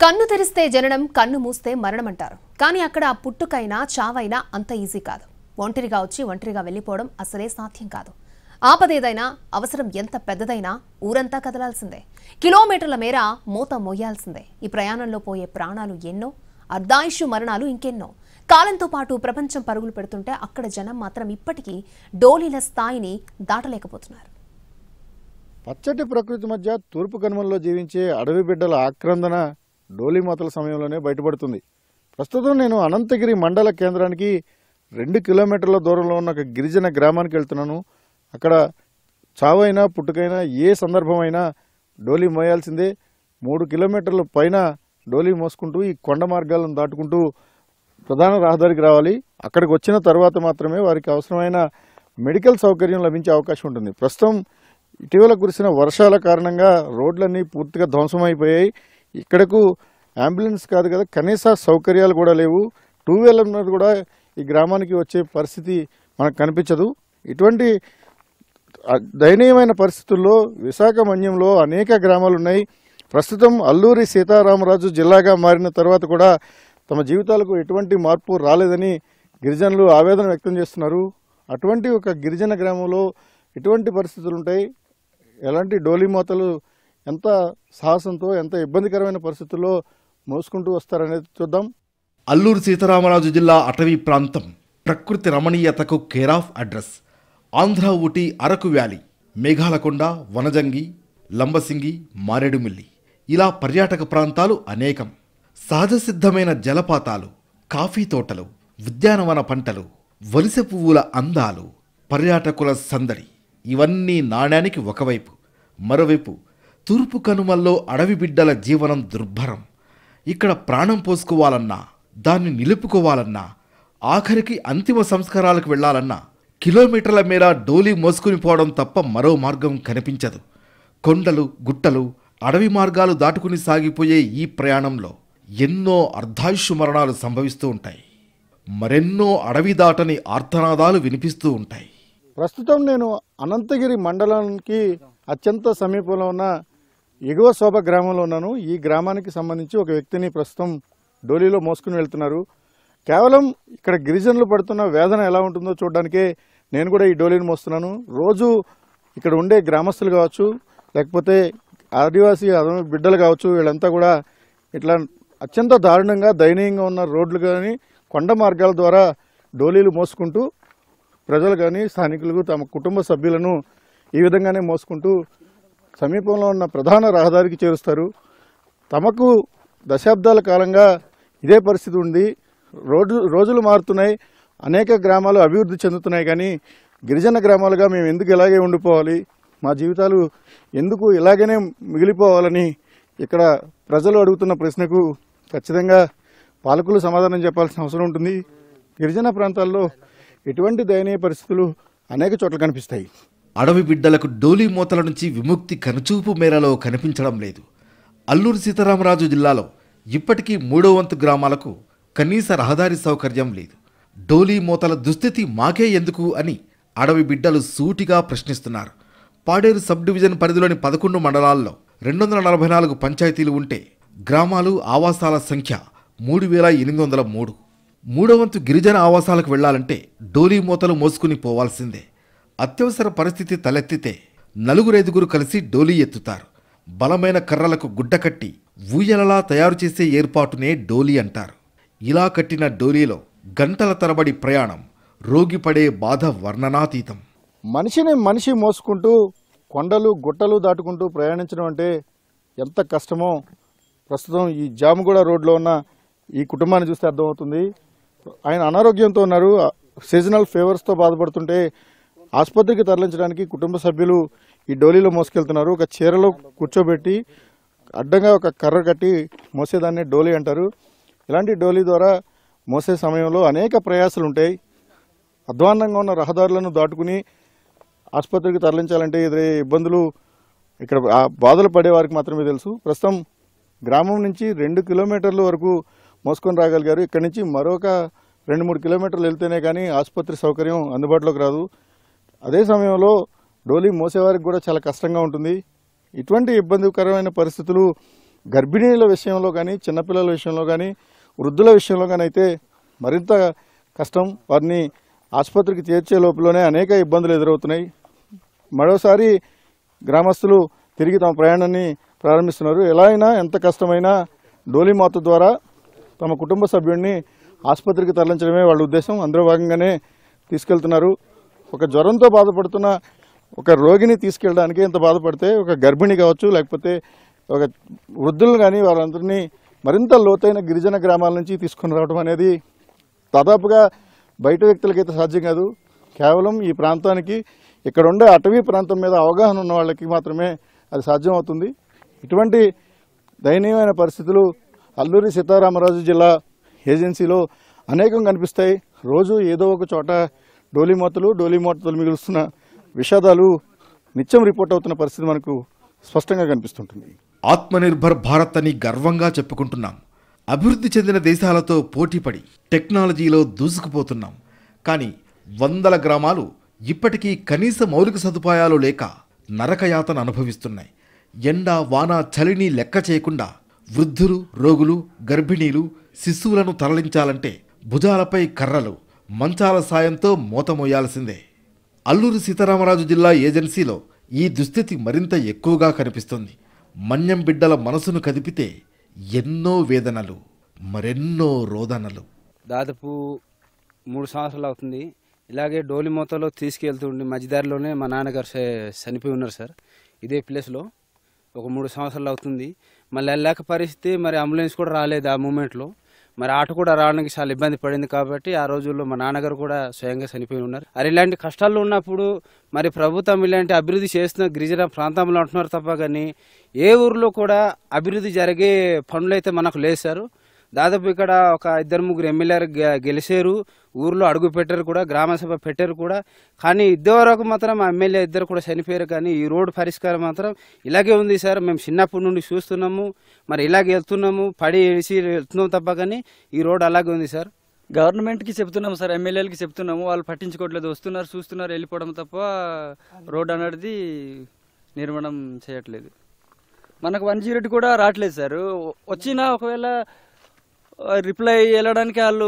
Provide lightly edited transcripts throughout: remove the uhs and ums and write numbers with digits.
కన్ను తెరిస్తే జననం కన్ను మూస్తే మరణం అంటారు. కానీ అక్కడ పుట్టుకైనా చావైనా అంత ఈజీ కాదు. ఒంటరిగా వచ్చి ఒంటరిగా వెళ్ళిపోవడం అసలే సాధ్యం కాదు. ఆపదేదైనా అవసరం ఎంత పెద్దదైనా ఊరంతా కదలాల్సిందే. కిలోమీటర్ల మేర మోత మోయాల్సిందే. ఈ ప్రయాణంలో పోయే ప్రాణాలు ఎన్నో, అర్ధాయుషు మరణాలు ఇంకెన్నో. కాలంతో పాటు ప్రపంచం పరుగులు పెడుతుంటే అక్కడ జనం మాత్రం ఇప్పటికీ డోలీల స్థాయిని దాటలేకపోతున్నారు. పచ్చటి ప్రకృతి మధ్య తూర్పు కనుమల్లో జీవించే అడవి బిడ్డల ఆక్రందన డోలీమోతల సమయంలోనే బయటపడుతుంది. ప్రస్తుతం నేను అనంతగిరి మండల కేంద్రానికి 2 కిలోమీటర్ల దూరంలో ఉన్న ఒక గిరిజన గ్రామానికి వెళ్తున్నాను. అక్కడ చావైనా పుట్టుకైనా ఏ సందర్భమైనా డోలీ మోయాల్సిందే. 3 కిలోమీటర్ల పైన డోలీ మోసుకుంటూ ఈ కొండ మార్గాలను దాటుకుంటూ ప్రధాన రహదారికి రావాలి. అక్కడికి వచ్చిన తర్వాత మాత్రమే వారికి అవసరమైన మెడికల్ సౌకర్యం లభించే అవకాశం ఉంటుంది. ప్రస్తుతం ఇటీవల కురిసిన వర్షాల కారణంగా రోడ్లన్నీ పూర్తిగా ధ్వంసమైపోయాయి. ఇక్కడకు అంబులెన్స్ కాదు కదా, కనీస సౌకర్యాలు కూడా లేవు. 2 వీలర్ కూడా ఈ గ్రామానికి వచ్చే పరిస్థితి మనకు కనిపించదు. ఇటువంటి దయనీయమైన పరిస్థితుల్లో విశాఖ మన్యంలో అనేక గ్రామాలు ఉన్నాయి. ప్రస్తుతం అల్లూరి సీతారామరాజు జిల్లాగా మారిన తర్వాత కూడా తమ జీవితాలకు ఎటువంటి మార్పు రాలేదని గిరిజనులు ఆవేదన వ్యక్తం చేస్తున్నారు. అటువంటి ఒక గిరిజన గ్రామంలో ఎటువంటి పరిస్థితులు ఉంటాయి, ఎలాంటి డోలీమోతలు ఎంత సాహసంతో ఎంత ఇబ్బందికరమైన పరిస్థితుల్లో మోసుకుంటూ వస్తారనేది చూద్దాం. అల్లూరు సీతారామరాజు జిల్లా అటవీ ప్రాంతం ప్రకృతి రమణీయతకు care of address. Andhra Ooty Araku valley, Meghalakonda, Vanajangi, Lambasingi, Maredumilli ఇలా పర్యాటక ప్రాంతాలు అనేకం. సహజ సిద్ధమైన జలపాతాలు, కాఫీ తోటలు, ఉద్యానవన పంటలు, వలస పువ్వుల అందాలు, పర్యాటకుల సందడి ఇవన్నీ నాణ్యానికి ఒకవైపు. మరోవైపు తూర్పు కనుమల్లో అడవి బిడ్డల జీవనం దుర్భరం. ఇక్కడ ప్రాణం పోసుకోవాలన్నా, దాన్ని నిలుపుకోవాలన్నా, ఆఖరికి అంతిమ సంస్కారాలకు వెళ్లాలన్నా కిలోమీటర్ల మేర డోలీ మోసుకుని పోవడం తప్ప మరో మార్గం కనిపించదు. కొండలు, గుట్టలు, అడవి మార్గాలు దాటుకుని సాగిపోయే ఈ ప్రయాణంలో ఎన్నో అర్ధాయుషు మరణాలు సంభవిస్తూ ఉంటాయి. మరెన్నో అడవి దాటని ఆర్తనాదాలు వినిపిస్తూ ఉంటాయి. ప్రస్తుతం నేను అనంతగిరి మండలానికి అత్యంత సమీపంలో ఉన్న ఎగువ శోభ గ్రామంలో ఉన్నాను. ఈ గ్రామానికి సంబంధించి ఒక వ్యక్తిని ప్రస్తుతం డోలీలో మోసుకుని వెళ్తున్నారు. కేవలం ఇక్కడ గిరిజనులు పడుతున్న వేదన ఎలా ఉంటుందో చూడడానికే నేను కూడా ఈ డోలీని మోస్తున్నాను. రోజు ఇక్కడ ఉండే గ్రామస్తులు కావచ్చు, లేకపోతే ఆదివాసీ బిడ్డలు కావచ్చు, వీళ్ళంతా కూడా ఇట్లా అత్యంత దారుణంగా దయనీయంగా ఉన్న రోడ్లు కానీ కొండ మార్గాల ద్వారా డోలీలు మోసుకుంటూ ప్రజలు కానీ స్థానికులు తమ కుటుంబ సభ్యులను ఈ విధంగానే మోసుకుంటూ సమీపంలో ఉన్న ప్రధాన రహదారికి చేరుస్తారు. తమకు దశాబ్దాల కాలంగా ఇదే పరిస్థితి ఉంది. రోజులు మారుతున్నాయి, అనేక గ్రామాలు అభివృద్ధి చెందుతున్నాయి. కానీ గిరిజన గ్రామాలుగా మేము ఎందుకు ఇలాగే ఉండిపోవాలి, మా జీవితాలు ఎందుకు ఇలాగనే మిగిలిపోవాలని ఇక్కడ ప్రజలు అడుగుతున్న ప్రశ్నకు ఖచ్చితంగా పాలకులు సమాధానం చెప్పాల్సిన అవసరం ఉంటుంది. గిరిజన ప్రాంతాల్లో ఇటువంటి దయనీయ పరిస్థితులు అనేక చోట్ల కనిపిస్తాయి. అడవి బిడ్డలకు డోలీ మోతల నుంచి విముక్తి కనుచూపు మేరలో కనిపించడం లేదు. అల్లూరు సీతారామరాజు జిల్లాలో ఇప్పటికీ 3వ వంతు గ్రామాలకు కనీస రహదారి సౌకర్యం లేదు. డోలీ మోతల దుస్థితి మాకే ఎందుకు అని అడవి బిడ్డలు సూటిగా ప్రశ్నిస్తున్నారు. పాడేరు సబ్ డివిజన్ పరిధిలోని 11 మండలాల్లో 244 పంచాయతీలు ఉంటే గ్రామాలు ఆవాసాల సంఖ్య 3803. 3వ వంతు గిరిజన ఆవాసాలకు వెళ్లాలంటే డోలీ మోతలు మోసుకుని పోవాల్సిందే. అత్యవసర పరిస్థితి తలెత్తితే 4-5 కలిసి డోలీ ఎత్తుతారు. బలమైన కర్రలకు గుడ్డ కట్టి ఊయలలా తయారు చేసే ఏర్పాటునే డోలీ అంటారు. ఇలా కట్టిన డోలీలో గంటల తరబడి ప్రయాణం, రోగి పడే బాధ వర్ణనాతీతం. మనిషి మోసుకుంటూ కొండలు గుట్టలు దాటుకుంటూ ప్రయాణించడం అంటే ఎంత కష్టమో ప్రస్తుతం ఈ జామగూడ రోడ్లో ఉన్న ఈ కుటుంబాన్ని చూస్తే అర్థమవుతుంది. ఆయన అనారోగ్యంతో ఉన్నారు. సీజనల్ ఫీవర్స్తో బాధపడుతుంటే ఆసుపత్రికి తరలించడానికి కుటుంబ సభ్యులు ఈ డోలీలో మోసుకెళ్తున్నారు. ఒక చీరలో కూర్చోబెట్టి అడ్డంగా ఒక కర్ర కట్టి మోసేదాన్ని డోలీ అంటారు. ఇలాంటి డోలీ ద్వారా మోసే సమయంలో అనేక ప్రయాసాలు ఉంటాయి. అధ్వాన్నంగా ఉన్న రహదారులను దాటుకుని ఆసుపత్రికి తరలించాలంటే ఎదురయ్యే ఇబ్బందులు ఇక్కడ బాధలు పడే వారికి మాత్రమే తెలుసు. ప్రస్తుతం గ్రామం నుంచి 2 కిలోమీటర్ల వరకు మోసుకొని రాగలిగారు. ఇక్కడి నుంచి మరొక 2-3 కిలోమీటర్లు వెళ్తేనే కానీ ఆసుపత్రి సౌకర్యం అందుబాటులోకి రాదు. అదే సమయంలో డోలీ మోసేవారికి కూడా చాలా కష్టంగా ఉంటుంది. ఇటువంటి ఇబ్బందికరమైన పరిస్థితులు గర్భిణీల విషయంలో కానీ చిన్నపిల్లల విషయంలో కానీ వృద్ధుల విషయంలో కానీ అయితే మరింత కష్టం. వారిని ఆసుపత్రికి చేర్చే లోపలనే అనేక ఇబ్బందులు ఎదురవుతున్నాయి. మరోసారి గ్రామస్తులు తిరిగి తమ ప్రయాణాన్ని ప్రారంభిస్తున్నారు. ఎలా అయినా ఎంత కష్టమైనా డోలీమాత ద్వారా తమ కుటుంబ సభ్యుడిని ఆసుపత్రికి తరలించడమే వాళ్ళ ఉద్దేశం. అందులో భాగంగానే తీసుకెళ్తున్నారు. ఒక జ్వరంతో బాధపడుతున్న ఒక రోగిని తీసుకెళ్ళడానికి ఎంత బాధపడితే ఒక గర్భిణి కావచ్చు, లేకపోతే ఒక వృద్ధులు కానీ వారందరినీ మరింత లోతైన గిరిజన గ్రామాల నుంచి తీసుకుని రావడం అనేది దాదాపుగా బయట వ్యక్తులకైతే సాధ్యం కాదు. కేవలం ఈ ప్రాంతానికి ఇక్కడ ఉండే అటవీ ప్రాంతం మీద అవగాహన ఉన్న వాళ్ళకి మాత్రమే అది సాధ్యం అవుతుంది. ఇటువంటి దయనీయమైన పరిస్థితులు అల్లూరి సీతారామరాజు జిల్లా ఏజెన్సీలో అనేకం కనిపిస్తాయి. రోజు ఏదో ఒక చోట డోలీమూతలు మిగులుస్తున్న విషాదాలు నిత్యం రిపోర్ట్ అవుతున్న పరిస్థితి మనకు స్పష్టంగా కనిపిస్తుంటుంది. ఆత్మనిర్భర్ భారత్ అని గర్వంగా చెప్పుకుంటున్నాం. అభివృద్ధి చెందిన దేశాలతో పోటీపడి టెక్నాలజీలో దూసుకుపోతున్నాం. కానీ వందల గ్రామాలు ఇప్పటికీ కనీస మౌలిక సదుపాయాలు లేక నరకయాతన అనుభవిస్తున్నాయి. ఎండ వాన చలిని లెక్క చేయకుండా వృద్ధులు, రోగులు, గర్భిణీలు, శిశువులను తరలించాలంటే భుజాలపై కర్రలు, మంచాల సాయంతో మోతమోయాల్సిందే. అల్లూరి సీతారామరాజు జిల్లా ఏజెన్సీలో ఈ దుస్థితి మరింత ఎక్కువగా కనిపిస్తుంది. మన్యం బిడ్డల మనసును కదిపితే ఎన్నో వేదనలు, మరెన్నో రోదనలు. దాదాపు 3 సంవత్సరాలు అవుతుంది. ఇలాగే డోలీమూతలో తీసుకెళ్తుండే మధ్యదారిలోనే మా నాన్నగారు చనిపోయి ఉన్నారు సార్. ఇదే ప్లేస్లో ఒక 3 సంవత్సరాలు అవుతుంది. మళ్ళీ వెళ్ళలేక పరిస్థితి, మరి అంబులెన్స్ కూడా రాలేదు ఆ మూమెంట్లో. మరి ఆటో కూడా రావడానికి చాలా ఇబ్బంది పడింది. కాబట్టి ఆ రోజుల్లో మా నాన్నగారు కూడా స్వయంగా చనిపోయి ఉన్నారు. మరి ఇలాంటి కష్టాల్లో ఉన్నప్పుడు మరి ప్రభుత్వం ఇలాంటి అభివృద్ధి చేస్తున్న గిరిజన ప్రాంతంలో అంటున్నారు తప్ప కానీ ఏ ఊరిలో కూడా అభివృద్ధి జరిగే పనులు అయితే మనకు లేదు సార్. దాదాపు ఇక్కడ ఒక 2-3 ఎమ్మెల్యేలు గెలిచారు, ఊర్లో అడుగు పెట్టారు కూడా, గ్రామసభ పెట్టారు కూడా. కానీ ఇద్దరు మాత్రం ఆ ఎమ్మెల్యే ఇద్దరు కూడా చనిపోయారు. కానీ ఈ రోడ్డు పరిష్కారం మాత్రం ఇలాగే ఉంది సార్. మేము చిన్నప్పటి నుండి చూస్తున్నాము, మరి ఇలాగే వెళ్తున్నాము, పడి వేసి వెళ్తున్నాం తప్ప కానీ ఈ రోడ్డు అలాగే ఉంది సార్. గవర్నమెంట్కి చెప్తున్నాము సార్, ఎమ్మెల్యేలకి చెప్తున్నాము, వాళ్ళు పట్టించుకోవట్లేదు. వస్తున్నారు, చూస్తున్నారు, వెళ్ళిపోవడం తప్ప రోడ్డు అనేది నిర్మాణం చేయట్లేదు. మనకు 108 కూడా రావట్లేదు సార్. వచ్చినా ఒకవేళ రిప్లై వెళ్ళడానికి వాళ్ళు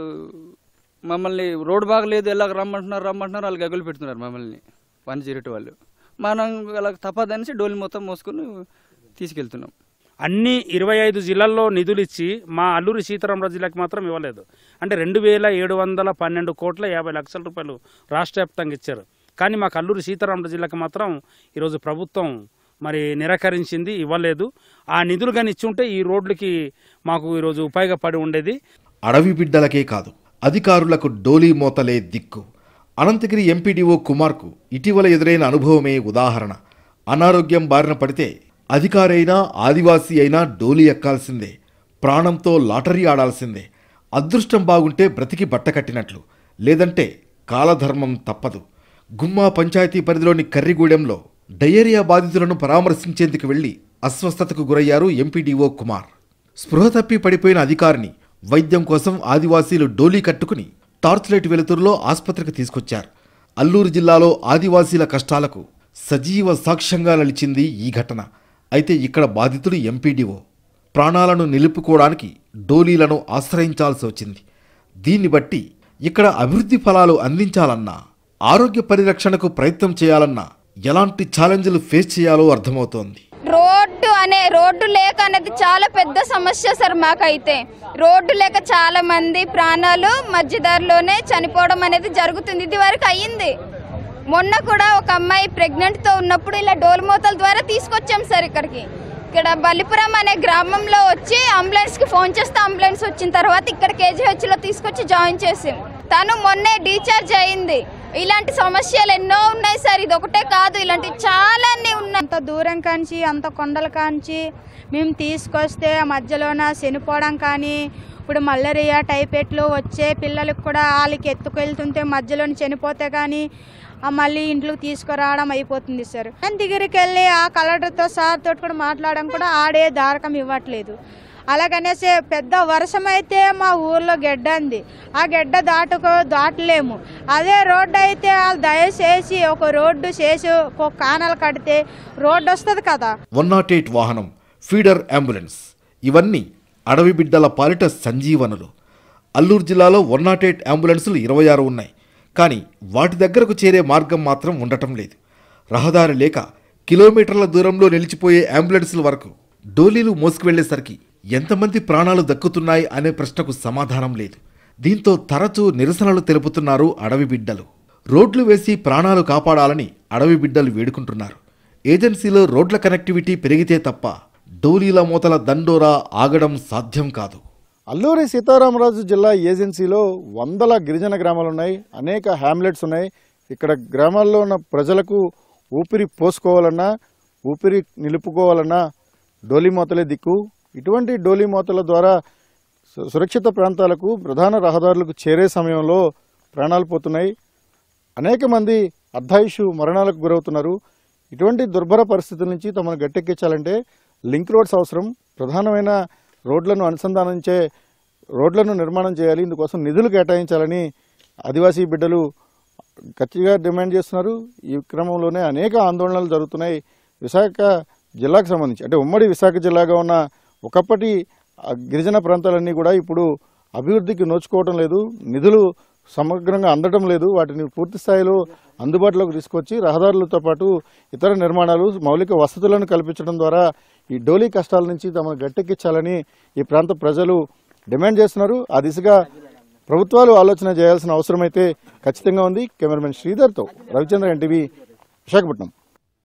మమ్మల్ని రోడ్ బాగలేదు ఎలాగ రమ్మంటున్నారు వాళ్ళు గగులు పెడుతున్నారు మమ్మల్ని 108 వాళ్ళు. మనం అలా తప్పదనేసి డోలి మొత్తం మోసుకొని తీసుకెళ్తున్నాం. అన్ని 25 జిల్లాల్లో నిధులు ఇచ్చి మా అల్లూరి సీతారామరాజు జిల్లాకి మాత్రం ఇవ్వలేదు. అంటే 2712 కోట్ల 50 లక్షల రూపాయలు రాష్ట్ర వ్యాప్తంగా ఇచ్చారు. కానీ మాకు అల్లూరి సీతారామరాజు జిల్లాకి మాత్రం ఈరోజు ప్రభుత్వం మరి నిరాకరించింది, ఇవ్వలేదు. ఆ నిధులు కానీ ఇచ్చి ఉంటే ఈ రోడ్లకి మాకు ఈరోజు ఉపయోగపడి ఉండేది. అడవి బిడ్డలకే కాదు, అధికారులకు డోలీ మోతలే దిక్కు. అనంతగిరి ఎంపీడీఓ కుమార్కు ఇటీవల ఎదురైన అనుభవమే ఉదాహరణ. అనారోగ్యం బారిన పడితే అధికారైనా ఆదివాసీ అయినా డోలీ ఎక్కాల్సిందే, ప్రాణంతో లాటరీ ఆడాల్సిందే. అదృష్టం బాగుంటే బ్రతికి బట్టకట్టినట్లు, లేదంటే కాలధర్మం తప్పదు. గుమ్మా పంచాయతీ పరిధిలోని కర్రిగూడెంలో డయేరియా బాధితులను పరామర్శించేందుకు వెళ్లి అస్వస్థతకు గురయ్యారు ఎంపీడీఓ కుమార్. స్పృహ తప్పి పడిపోయిన అధికారిని వైద్యం కోసం ఆదివాసీలు డోలీ కట్టుకుని టార్చ్ లైట్ వెలుతురులో ఆసుపత్రికి తీసుకొచ్చారు. అల్లూరు జిల్లాలో ఆదివాసీల కష్టాలకు సజీవ సాక్ష్యంగా నిలిచింది ఈ ఘటన. అయితే ఇక్కడ బాధితుడు ఎంపీడీఓ. ప్రాణాలను నిలుపుకోవడానికి డోలీలను ఆశ్రయించాల్సి వచ్చింది. దీన్ని బట్టి ఇక్కడ అభివృద్ధి ఫలాలు అందించాలన్నా, ఆరోగ్య పరిరక్షణకు ప్రయత్నం చేయాలన్నా ఎలాంటి ఛాలెంజ్లు ఫేస్ చేయాలో అర్థమవుతోంది. రోడ్డు లేక అనేది చాలా పెద్ద సమస్య సార్. మాకైతే రోడ్డు లేక చాలా మంది ప్రాణాలు మధ్యదారిలోనే చనిపోవడం అనేది జరుగుతుంది. ఇది వరకు అయ్యింది. మొన్న కూడా ఒక అమ్మాయి ప్రెగ్నెంట్తో ఉన్నప్పుడు ఇలా డోలుమోతల ద్వారా తీసుకొచ్చాం సార్ ఇక్కడికి. ఇక్కడ బల్లిపురం అనే గ్రామంలో వచ్చి అంబులెన్స్కి ఫోన్ చేస్తే అంబులెన్స్ వచ్చిన తర్వాత ఇక్కడ కేజీహెచ్లో తీసుకొచ్చి జాయిన్ చేసాం. తను మొన్నే డిశ్చార్జ్ అయింది. ఇలాంటి సమస్యలు ఎన్నో ఉన్నాయి సార్, ఇది ఒకటే కాదు, ఇలాంటి చాలా ఉన్నాయి. అంత దూరం కాంచి అంత కొండల కాంచి మేము తీసుకొస్తే మధ్యలోన చనిపోవడం కానీ, ఇప్పుడు మలేరియా టైఫాయిడ్లు వచ్చే పిల్లలకు కూడా వాళ్ళకి ఎత్తుకెళ్తుంటే మధ్యలోని చనిపోతే కానీ మళ్ళీ ఇంట్లోకి తీసుకురావడం అయిపోతుంది సార్. దగ్గరికి వెళ్ళి ఆ కలెక్టర్తో సార్ తోటి కూడా మాట్లాడడం కూడా ఆడే దారకం ఇవ్వట్లేదు. అలాగనేసి పెద్ద వర్షం అయితే మా ఊర్లో గెడ్డ ఉంది, ఆ గెడ్డ దాటలేము. అదే రోడ్డు అయితే వాళ్ళు దయచేసి ఒక రోడ్డు చేసి ఒక కానలు కడితే రోడ్డు వస్తుంది కదా. 108 వాహనం ఫీడర్ అంబులెన్స్, ఇవన్నీ అడవి బిడ్డల పాలిట సంజీవనులు. అల్లూరు జిల్లాలో 108 అంబులెన్సులు 26 ఉన్నాయి. కానీ వాటి దగ్గరకు చేరే మార్గం మాత్రం ఉండటం లేదు. రహదారి లేక కిలోమీటర్ల దూరంలో నిలిచిపోయే అంబులెన్సుల వరకు డోలీలు మోసుకువెళ్లేసరికి ఎంతమంది ప్రాణాలు దక్కుతున్నాయి అనే ప్రశ్నకు సమాధానం లేదు. దీంతో తరచూ నిరసనలు తెలుపుతున్నారు అడవి బిడ్డలు. రోడ్లు వేసి ప్రాణాలు కాపాడాలని అడవి బిడ్డలు వేడుకుంటున్నారు. ఏజెన్సీలో రోడ్ల కనెక్టివిటీ పెరిగితే తప్ప డోలీల మూతల దండోరా ఆగడం సాధ్యం కాదు. అల్లూరి సీతారామరాజు జిల్లా ఏజెన్సీలో వందల గిరిజన గ్రామాలు ఉన్నాయి, అనేక హ్యామ్లెట్స్ ఉన్నాయి. ఇక్కడ గ్రామాల్లో ఉన్న ప్రజలకు ఊపిరి పోసుకోవాలన్నా, ఊపిరి నిలుపుకోవాలన్నా డోలీ మూతలే దిక్కు. ఇటువంటి డోలీ మూతల ద్వారా సురక్షిత ప్రాంతాలకు, ప్రధాన రహదారులకు చేరే సమయంలో ప్రాణాలు పోతున్నాయి. అనేక మంది అర్ధాయుషు మరణాలకు గురవుతున్నారు. ఇటువంటి దుర్భర పరిస్థితుల నుంచి తమను గట్టెక్కించాలంటే లింక్ రోడ్స్ అవసరం. ప్రధానమైన రోడ్లను అనుసంధానించే రోడ్లను నిర్మాణం చేయాలి. ఇందుకోసం నిధులు కేటాయించాలని ఆదివాసీ బిడ్డలు గట్టిగా డిమాండ్ చేస్తున్నారు. ఈ క్రమంలోనే అనేక ఆందోళనలు జరుగుతున్నాయి. విశాఖ జిల్లాకు సంబంధించి, అంటే ఉమ్మడి విశాఖ జిల్లాగా ఉన్న ఒకప్పటి గిరిజన ప్రాంతాలన్నీ కూడా ఇప్పుడు అభివృద్ధికి నోచుకోవడం లేదు. నిధులు సమగ్రంగా అందడం లేదు. వాటిని పూర్తి స్థాయిలో అందుబాటులోకి తీసుకొచ్చి రహదారులతో పాటు ఇతర నిర్మాణాలు, మౌలిక వసతులను కల్పించడం ద్వారా ఈ డోలీ కష్టాల నుంచి తమను గట్టెక్కించాలని ఈ ప్రాంత ప్రజలు డిమాండ్ చేస్తున్నారు. ఆ దిశగా ప్రభుత్వాలు ఆలోచన చేయాల్సిన అవసరం అయితే ఖచ్చితంగా ఉంది. కెమెరామెన్ శ్రీధర్తో రవిచంద్ర, ఎన్టీవీ, విశాఖపట్నం.